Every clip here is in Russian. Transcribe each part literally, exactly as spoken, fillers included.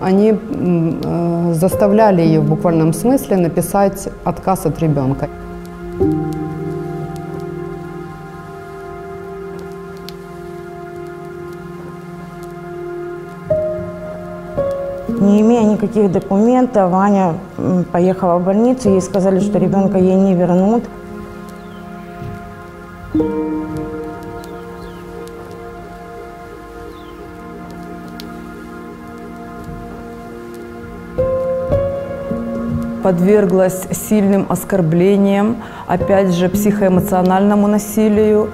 они э, заставляли ее в буквальном смысле написать отказ от ребенка. Не имея никаких документов, Аня поехала в больницу, ей сказали, что ребенка ей не вернут. Подверглась сильным оскорблениям, опять же, психоэмоциональному насилию.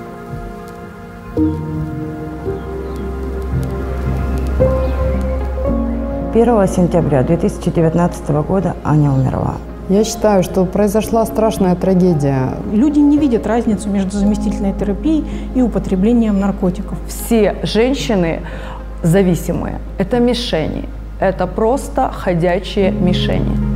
первого сентября две тысячи девятнадцатого года Аня умерла. Я считаю, что произошла страшная трагедия. Люди не видят разницу между заместительной терапией и употреблением наркотиков. Все женщины зависимые – это мишени, это просто ходячие мишени.